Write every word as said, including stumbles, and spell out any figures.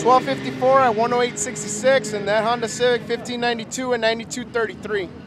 twelve fifty-four at one oh eight sixty-six, and that Honda Civic fifteen ninety-two and ninety-two thirty-three.